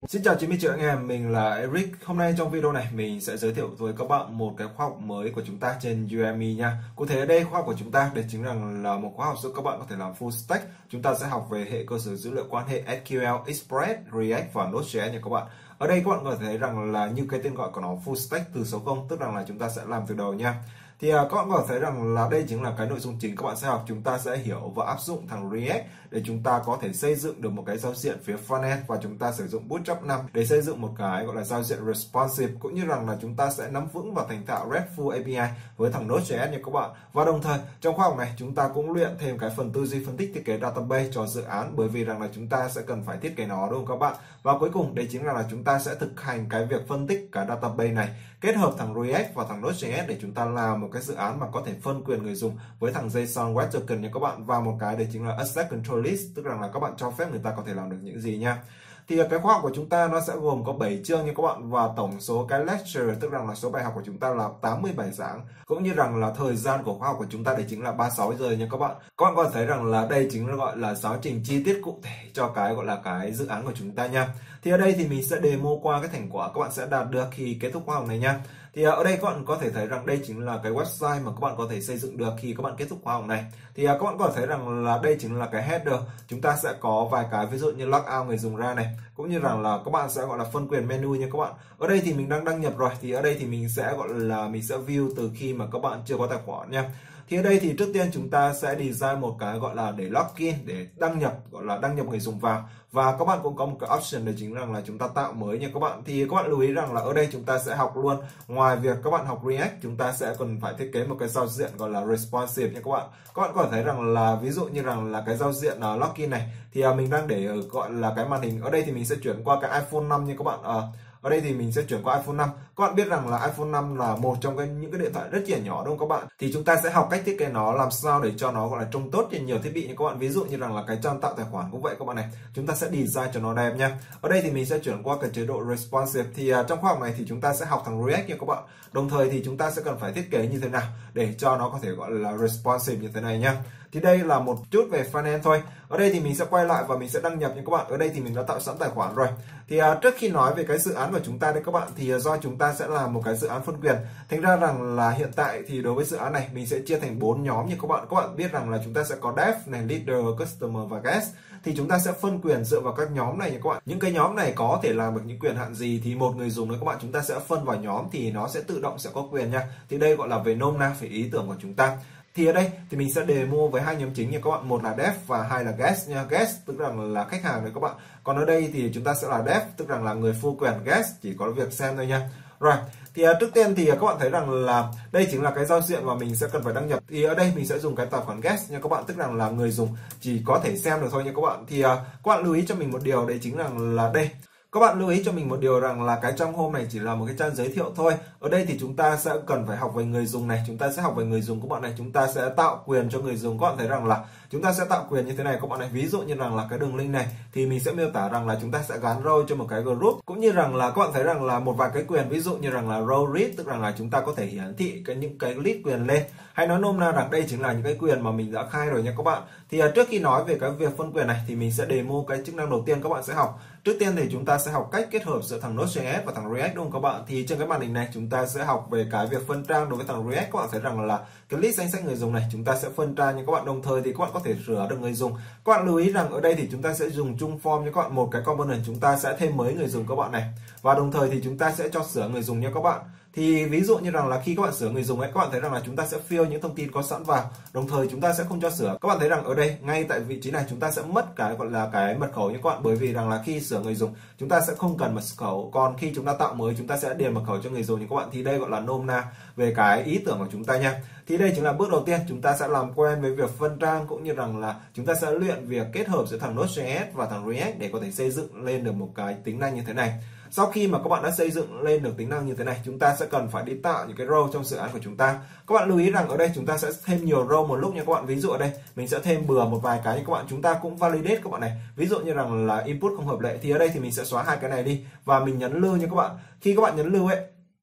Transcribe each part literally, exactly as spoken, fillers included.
Xin chào chín mươi triệu anh em, mình là Eric. Hôm nay trong video này mình sẽ giới thiệu với các bạn một cái khóa học mới của chúng ta trên Udemy nha. Cụ thể ở đây khóa học của chúng ta đây chính là là một khóa học giúp các bạn có thể làm full stack. Chúng ta sẽ học về hệ cơ sở dữ liệu quan hệ ét quy lờ, Express, React và Node.js nha các bạn. Ở đây các bạn có thể thấy rằng là như cái tên gọi của nó full stack từ số không, tức rằng là chúng ta sẽ làm từ đầu nha. Thì uh, các bạn có thể thấy rằng là đây chính là cái nội dung chính các bạn sẽ học. Chúng ta sẽ hiểu và áp dụng thằng React để chúng ta có thể xây dựng được một cái giao diện phía frontend, và chúng ta sử dụng Bootstrap năm để xây dựng một cái gọi là giao diện responsive, cũng như rằng là chúng ta sẽ nắm vững và thành thạo RESTful a pê i với thằng Node.js nha các bạn. Và đồng thời trong khóa học này chúng ta cũng luyện thêm cái phần tư duy phân tích thiết kế database cho dự án, bởi vì rằng là chúng ta sẽ cần phải thiết kế nó, đúng không các bạn? Và cuối cùng đây chính là, là chúng ta sẽ thực hành cái việc phân tích cái database này, kết hợp thằng React và thằng Node.js để chúng ta làm một cái dự án mà có thể phân quyền người dùng với thằng JSON Web Token nha các bạn. Và một cái đấy chính là Access Control List, tức là, là các bạn cho phép người ta có thể làm được những gì nha. Thì cái khóa học của chúng ta nó sẽ gồm có bảy chương nha các bạn, và tổng số cái lecture, tức rằng là số bài học của chúng ta là tám mươi bài giảng, cũng như rằng là thời gian của khóa học của chúng ta đấy chính là ba mươi sáu giờ nha các bạn. Các bạn có thể thấy rằng là đây chính là gọi là giáo trình chi tiết cụ thể cho cái gọi là cái dự án của chúng ta nha. Thì ở đây thì mình sẽ demo qua cái thành quả các bạn sẽ đạt được khi kết thúc khóa học này nha. Thì ở đây các bạn có thể thấy rằng đây chính là cái website mà các bạn có thể xây dựng được khi các bạn kết thúc khóa học này. Thì các bạn có thể thấy rằng là đây chính là cái header. Chúng ta sẽ có vài cái ví dụ như log out người dùng ra này, cũng như rằng là các bạn sẽ gọi là phân quyền menu nha các bạn. Ở đây thì mình đang đăng nhập rồi, thì ở đây thì mình sẽ gọi là mình sẽ view từ khi mà các bạn chưa có tài khoản nha. Thì ở đây thì trước tiên chúng ta sẽ design một cái gọi là để login, để đăng nhập, gọi là đăng nhập người dùng vào. Và các bạn cũng có một cái option đấy chính là, là chúng ta tạo mới nha các bạn. Thì các bạn lưu ý rằng là ở đây chúng ta sẽ học luôn, ngoài việc các bạn học React, chúng ta sẽ cần phải thiết kế một cái giao diện gọi là responsive nha các bạn. Các bạn có thể thấy rằng là ví dụ như rằng là cái giao diện uh, login này thì uh, mình đang để ở gọi là cái màn hình. Ở đây thì mình sẽ chuyển qua cái iPhone năm nha các bạn. Uh, Ở đây thì mình sẽ chuyển qua iPhone năm. Các bạn biết rằng là iPhone năm là một trong cái, những cái điện thoại rất là nhỏ, đúng không các bạn? Thì chúng ta sẽ học cách thiết kế nó làm sao để cho nó gọi là trông tốt trên nhiều thiết bị nha các bạn. Ví dụ như rằng là cái trang tạo tài khoản cũng vậy các bạn này. Chúng ta sẽ design cho nó đẹp nha. Ở đây thì mình sẽ chuyển qua cái chế độ responsive. Thì uh, trong khóa học này thì chúng ta sẽ học thằng React nha các bạn. Đồng thời thì chúng ta sẽ cần phải thiết kế như thế nào để cho nó có thể gọi là responsive như thế này nha. Thì đây là một chút về frontend thôi. Ở đây thì mình sẽ quay lại và mình sẽ đăng nhập nha các bạn. Ở đây thì mình đã tạo sẵn tài khoản rồi. Thì uh, trước khi nói về cái dự án của chúng ta đây các bạn, thì uh, do chúng ta sẽ làm một cái dự án phân quyền, thành ra rằng là hiện tại thì đối với dự án này mình sẽ chia thành bốn nhóm như các bạn. Các bạn biết rằng là chúng ta sẽ có dev này, leader, customer và guest. Thì chúng ta sẽ phân quyền dựa vào các nhóm này nha các bạn. Những cái nhóm này có thể làm được những quyền hạn gì thì một người dùng nữa các bạn, chúng ta sẽ phân vào nhóm thì nó sẽ tự động sẽ có quyền nha. Thì đây gọi là về nôm na về ý tưởng của chúng ta. Thì ở đây thì mình sẽ demo với hai nhóm chính nha các bạn, một là dev và hai là guest nha. Guest tức rằng là khách hàng đấy các bạn. Còn ở đây thì chúng ta sẽ là dev, tức rằng là người full quyền, guest chỉ có việc xem thôi nha. Rồi, thì uh, trước tiên thì uh, các bạn thấy rằng là đây chính là cái giao diện mà mình sẽ cần phải đăng nhập. Thì ở đây mình sẽ dùng cái tài khoản guest nha các bạn, tức rằng là người dùng chỉ có thể xem được thôi nha các bạn. Thì uh, các bạn lưu ý cho mình một điều, đấy chính là là đây. Các bạn lưu ý cho mình một điều rằng là cái trang home này chỉ là một cái trang giới thiệu thôi. Ở đây thì chúng ta sẽ cần phải học về người dùng này, chúng ta sẽ học về người dùng các bạn này, chúng ta sẽ tạo quyền cho người dùng. Các bạn thấy rằng là chúng ta sẽ tạo quyền như thế này các bạn này. Ví dụ như rằng là cái đường link này thì mình sẽ miêu tả rằng là chúng ta sẽ gắn role cho một cái group, cũng như rằng là các bạn thấy rằng là một vài cái quyền, ví dụ như rằng là role read, tức rằng là chúng ta có thể hiển thị cái những cái list quyền lên. Hay nói nôm na rằng đây chính là những cái quyền mà mình đã khai rồi nha các bạn. Thì uh, trước khi nói về cái việc phân quyền này thì mình sẽ demo cái chức năng đầu tiên các bạn sẽ học. Trước tiên thì chúng ta sẽ học cách kết hợp giữa thằng Node.js và thằng React, đúng không các bạn? Thì trên cái màn hình này chúng ta sẽ học về cái việc phân trang đối với thằng React. Các bạn thấy rằng là cái list danh sách người dùng này chúng ta sẽ phân trang nha các bạn. Đồng thời thì các bạn có thể sửa được người dùng. Các bạn lưu ý rằng ở đây thì chúng ta sẽ dùng chung form nha các bạn. Một cái component chúng ta sẽ thêm mới người dùng các bạn này. Và đồng thời thì chúng ta sẽ cho sửa người dùng nha các bạn. Thì ví dụ như rằng là khi các bạn sửa người dùng ấy, các bạn thấy rằng là chúng ta sẽ fill những thông tin có sẵn vào, đồng thời chúng ta sẽ không cho sửa. Các bạn thấy rằng ở đây ngay tại vị trí này chúng ta sẽ mất cái gọi là cái mật khẩu nha các bạn, bởi vì rằng là khi sửa người dùng chúng ta sẽ không cần mật khẩu, còn khi chúng ta tạo mới chúng ta sẽ điền mật khẩu cho người dùng nha các bạn. Thì đây gọi là nôm na về cái ý tưởng của chúng ta nha. Thì đây chính là bước đầu tiên, chúng ta sẽ làm quen với việc phân trang, cũng như rằng là chúng ta sẽ luyện việc kết hợp giữa thằng Node.js và thằng React để có thể xây dựng lên được một cái tính năng như thế này. Sau khi mà các bạn đã xây dựng lên được tính năng như thế này, chúng ta sẽ cần phải đi tạo những cái role trong dự án của chúng ta. Các bạn lưu ý rằng ở đây chúng ta sẽ thêm nhiều role một lúc nha các bạn. Ví dụ ở đây mình sẽ thêm bừa một vài cái nha các bạn. Chúng ta cũng validate các bạn này. Ví dụ như rằng là input không hợp lệ thì ở đây thì mình sẽ xóa hai cái này đi và mình nhấn lưu nha các bạn. Khi các bạn nhấn lưu ấy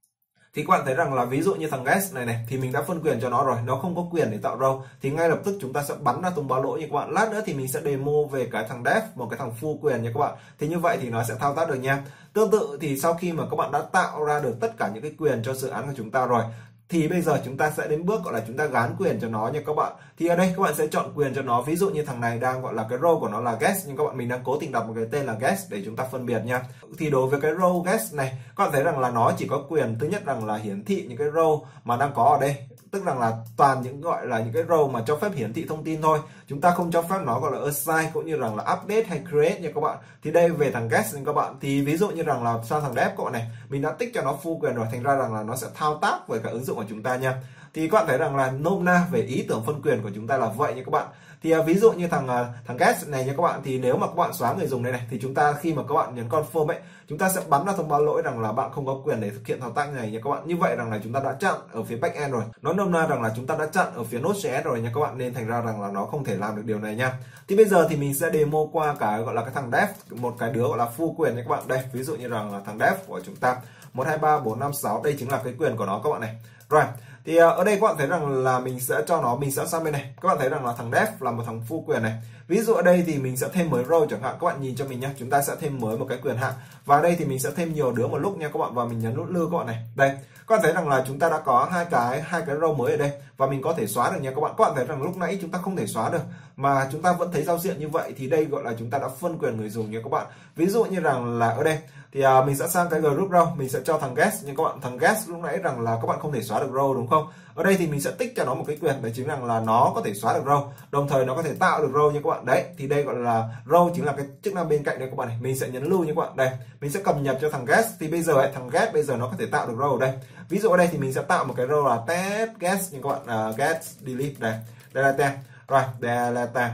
Thì các bạn thấy rằng là ví dụ như thằng guest này này thì mình đã phân quyền cho nó rồi, nó không có quyền để tạo row, thì ngay lập tức chúng ta sẽ bắn ra thông báo lỗi như các bạn. Lát nữa thì mình sẽ demo về cái thằng dev, một cái thằng full quyền nha các bạn. Thì như vậy thì nó sẽ thao tác được nha. Tương tự thì sau khi mà các bạn đã tạo ra được tất cả những cái quyền cho dự án của chúng ta rồi, thì bây giờ chúng ta sẽ đến bước gọi là chúng ta gán quyền cho nó nha các bạn. Thì ở đây các bạn sẽ chọn quyền cho nó. Ví dụ như thằng này đang gọi là cái row của nó là guest, nhưng các bạn mình đang cố tình đặt một cái tên là guest để chúng ta phân biệt nha. Thì đối với cái row guest này, các bạn thấy rằng là nó chỉ có quyền thứ nhất rằng là hiển thị những cái row mà đang có ở đây, tức rằng là toàn những gọi là những cái row mà cho phép hiển thị thông tin thôi. Chúng ta không cho phép nó gọi là assign cũng như rằng là update hay create nha các bạn. Thì đây về thằng guest nha các bạn. Thì ví dụ như rằng là sang thằng dev các bạn này, mình đã tích cho nó full quyền rồi, thành ra rằng là nó sẽ thao tác với cả ứng dụng của chúng ta nha. Thì các bạn thấy rằng là nôm na về ý tưởng phân quyền của chúng ta là vậy nha các bạn. Thì à, ví dụ như thằng à, thằng guest này nha các bạn, thì nếu mà các bạn xóa người dùng này này, thì chúng ta khi mà các bạn nhấn confirm ấy, chúng ta sẽ bắn ra thông báo lỗi rằng là bạn không có quyền để thực hiện thao tác này nha các bạn. Như vậy rằng là chúng ta đã chặn ở phía backend rồi. Nó nôm na rằng là chúng ta đã chặn ở phía Node.js rồi nha các bạn, nên thành ra rằng là nó không thể làm được điều này nha. Thì bây giờ thì mình sẽ demo qua cái gọi là cái thằng dev, một cái đứa gọi là full quyền nha các bạn. Đây, ví dụ như rằng là thằng dev của chúng ta một hai ba bốn năm sáu, đây chính là cái quyền của nó các bạn này. Rồi, thì ở đây các bạn thấy rằng là mình sẽ cho nó, mình sẽ sang bên này. Các bạn thấy rằng là thằng dev là một thằng full quyền này. Ví dụ ở đây thì mình sẽ thêm mới row chẳng hạn, các bạn nhìn cho mình nhé. Chúng ta sẽ thêm mới một cái quyền hạn. Và ở đây thì mình sẽ thêm nhiều đứa một lúc nha các bạn, và mình nhấn nút lưu các bạn này. Đây, các bạn thấy rằng là chúng ta đã có hai cái hai cái row mới ở đây và mình có thể xóa được nha các bạn. Các bạn thấy rằng lúc nãy chúng ta không thể xóa được mà chúng ta vẫn thấy giao diện như vậy, thì đây gọi là chúng ta đã phân quyền người dùng nha các bạn. Ví dụ như rằng là ở đây thì uh, mình sẽ sang cái group row, mình sẽ cho thằng guest nha các bạn. Thằng guest lúc nãy rằng là các bạn không thể xóa được row đúng không? Ở đây thì mình sẽ tích cho nó một cái quyền, đấy chính rằng là nó có thể xóa được row, đồng thời nó có thể tạo được row nha các bạn. Đấy, thì đây gọi là row chính là cái chức năng bên cạnh đây các bạn này. Mình sẽ nhấn lưu nha các bạn. Đây, mình sẽ cập nhật cho thằng guest, thì bây giờ ấy, thằng guest bây giờ nó có thể tạo được row ở đây. Ví dụ ở đây thì mình sẽ tạo một cái row là test guest nha các bạn, uh, guest delete đây. Đây là tem. Rồi, đây là tem.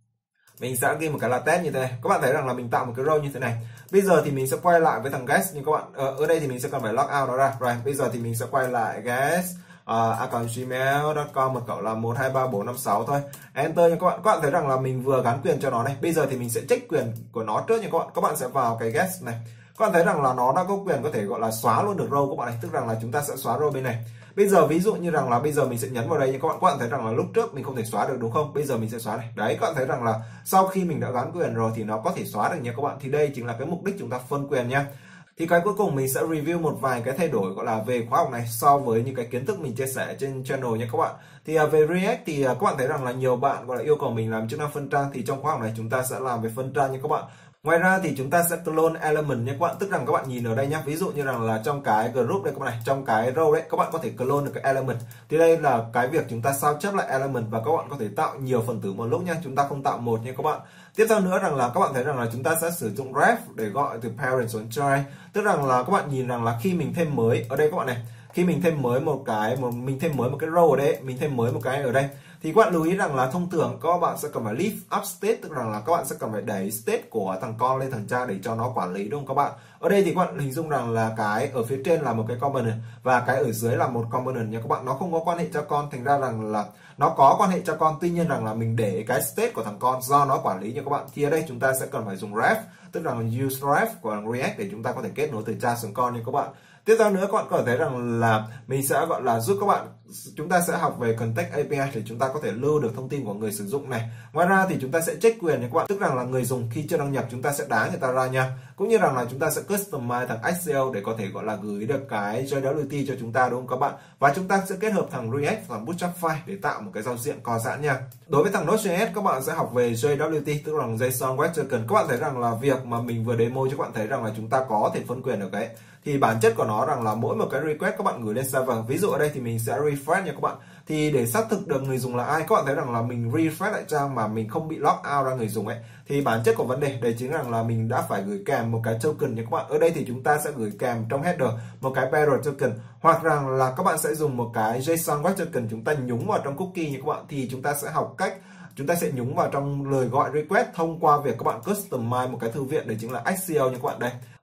Mình sẽ ghi một cái là test như thế này. Các bạn thấy rằng là mình tạo một cái row như thế này. Bây giờ thì mình sẽ quay lại với thằng guest như các bạn. Ở, ở đây thì mình sẽ cần phải log out nó ra. Rồi, bây giờ thì mình sẽ quay lại guest uh, account gmail chấm com mật khẩu là một hai ba bốn năm sáu thôi. Enter nha các bạn. Các bạn thấy rằng là mình vừa gắn quyền cho nó này. Bây giờ thì mình sẽ check quyền của nó trước nha các bạn. Các bạn sẽ vào cái guest này. Các bạn thấy rằng là nó đã có quyền có thể gọi là xóa luôn được row các bạn này, tức rằng là chúng ta sẽ xóa row bên này. Bây giờ ví dụ như rằng là bây giờ mình sẽ nhấn vào đây nha các bạn. Các bạn thấy rằng là lúc trước mình không thể xóa được đúng không? Bây giờ mình sẽ xóa này. Đấy, các bạn thấy rằng là sau khi mình đã gắn quyền rồi thì nó có thể xóa được nha các bạn. Thì đây chính là cái mục đích chúng ta phân quyền nha. Thì cái cuối cùng mình sẽ review một vài cái thay đổi gọi là về khóa học này so với những cái kiến thức mình chia sẻ trên channel nha các bạn. Thì uh, về React thì uh, các bạn thấy rằng là nhiều bạn gọi là yêu cầu mình làm chức năng phân trang, thì trong khóa học này chúng ta sẽ làm về phân trang nha các bạn. Ngoài ra thì chúng ta sẽ clone element nha các bạn, tức rằng các bạn nhìn ở đây nhá, ví dụ như rằng là trong cái group đây các bạn này, trong cái row đấy các bạn có thể clone được cái element. Thì đây là cái việc chúng ta sao chép lại element và các bạn có thể tạo nhiều phần tử một lúc nha, chúng ta không tạo một nha các bạn. Tiếp theo nữa rằng là các bạn thấy rằng là chúng ta sẽ sử dụng ref để gọi từ parent xuống child, tức rằng là các bạn nhìn rằng là khi mình thêm mới ở đây các bạn này, khi mình thêm mới một cái một mình thêm mới một cái row ở đây, mình thêm mới một cái ở đây, thì các bạn lưu ý rằng là thông thường các bạn sẽ cần phải lift up state, tức rằng là các bạn sẽ cần phải đẩy state của thằng con lên thằng cha để cho nó quản lý, đúng không các bạn? Ở đây thì các bạn hình dung rằng là cái ở phía trên là một cái component và cái ở dưới là một component nha các bạn, nó không có quan hệ cha con, thành ra rằng là nó có quan hệ cha con, tuy nhiên rằng là mình để cái state của thằng con do nó quản lý nha các bạn. Thì ở đây chúng ta sẽ cần phải dùng ref, tức là use ref của React để chúng ta có thể kết nối từ cha xuống con nha các bạn. Tiếp theo nữa các bạn có thể thấy rằng là mình sẽ gọi là giúp các bạn, chúng ta sẽ học về context a pê i để chúng ta có thể lưu được thông tin của người sử dụng này. Ngoài ra thì chúng ta sẽ check quyền nha các bạn, tức rằng là người dùng khi chưa đăng nhập chúng ta sẽ đá người ta ra nha. Cũng như rằng là chúng ta sẽ customize thằng ích xê lờ để có thể gọi là gửi được cái gi đắp liu ti cho chúng ta, đúng không các bạn? Và chúng ta sẽ kết hợp thằng React và Bootstrap file để tạo một cái giao diện co giãn nha. Đối với thằng Node.js các bạn sẽ học về gi đắp liu ti, tức là JSON Web Token. Các bạn thấy rằng là việc mà mình vừa demo cho các bạn thấy rằng là chúng ta có thể phân quyền được cái thì bản chất của nó rằng là mỗi một cái request các bạn gửi lên server. Ví dụ ở đây thì mình sẽ refresh nha các bạn. Thì để xác thực được người dùng là ai, các bạn thấy rằng là mình refresh lại trang mà mình không bị log out ra người dùng ấy, thì bản chất của vấn đề đấy chính rằng là mình đã phải gửi kèm một cái token nha các bạn. Ở đây thì chúng ta sẽ gửi kèm trong header một cái bearer token, hoặc rằng là các bạn sẽ dùng một cái JSON Web Token chúng ta nhúng vào trong cookie nha các bạn. Thì chúng ta sẽ học cách chúng ta sẽ nhúng vào trong lời gọi request thông qua việc các bạn customize một cái thư viện, đấy chính là ích xê lờ nha các bạn. Đây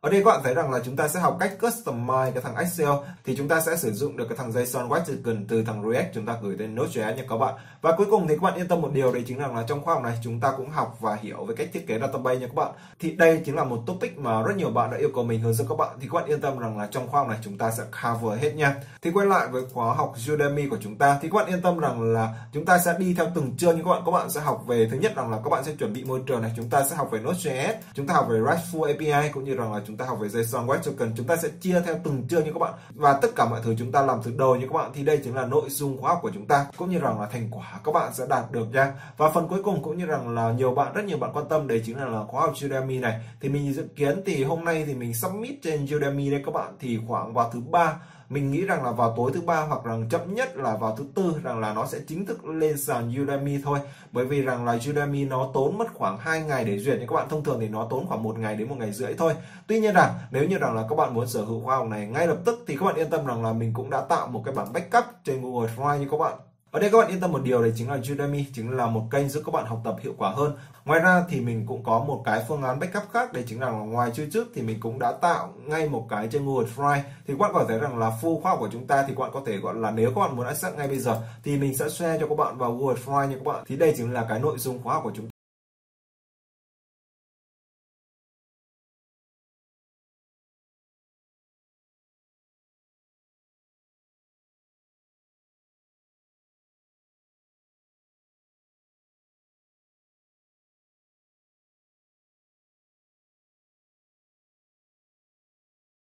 Ở đây các bạn thấy rằng là chúng ta sẽ học cách customize cái thằng Excel, thì chúng ta sẽ sử dụng được cái thằng JSON Web Token từ thằng React chúng ta gửi đến Node.js nha các bạn. Và cuối cùng thì các bạn yên tâm một điều, đấy chính là, là trong khóa học này chúng ta cũng học và hiểu về cách thiết kế database nha các bạn. Thì đây chính là một topic mà rất nhiều bạn đã yêu cầu mình hướng dẫn các bạn, thì các bạn yên tâm rằng là trong khóa học này chúng ta sẽ cover hết nha. Thì quay lại với khóa học Udemy của chúng ta, thì các bạn yên tâm rằng là chúng ta sẽ đi theo từng chương như các bạn. Các bạn sẽ học về, thứ nhất rằng là các bạn sẽ chuẩn bị môi trường này, chúng ta sẽ học về Node.js, chúng ta học về RESTful a pê i, cũng như rằng là chúng ta học về JSON Web Token. Chúng ta sẽ chia theo từng chương như các bạn, và tất cả mọi thứ chúng ta làm từ đầu như các bạn. Thì đây chính là nội dung khóa học của chúng ta, cũng như rằng là thành quả các bạn sẽ đạt được nha. Và phần cuối cùng cũng như rằng là nhiều bạn, rất nhiều bạn quan tâm, đấy chính là, là khóa học Udemy này. Thì mình dự kiến thì hôm nay thì mình submit trên Udemy đây các bạn, thì khoảng vào thứ ba, mình nghĩ rằng là vào tối thứ ba hoặc là chậm nhất là vào thứ tư rằng là nó sẽ chính thức lên sàn Udemy thôi. Bởi vì rằng là Udemy nó tốn mất khoảng hai ngày để duyệt, nhưng các bạn thông thường thì nó tốn khoảng một ngày đến một ngày rưỡi thôi. Tuy nhiên rằng nếu như rằng là các bạn muốn sở hữu khóa học này ngay lập tức thì các bạn yên tâm rằng là mình cũng đã tạo một cái bản backup trên Google Drive như các bạn. Ở đây các bạn yên tâm một điều, đấy chính là Udemy chính là một kênh giúp các bạn học tập hiệu quả hơn. Ngoài ra thì mình cũng có một cái phương án backup khác, đấy chính là ngoài YouTube thì mình cũng đã tạo ngay một cái trên Google Drive. Thì các bạn có thể rằng là full khóa học của chúng ta thì các bạn có thể gọi là, nếu các bạn muốn access ngay bây giờ thì mình sẽ share cho các bạn vào Google Drive nha các bạn. Thì đây chính là cái nội dung khóa học của chúng ta.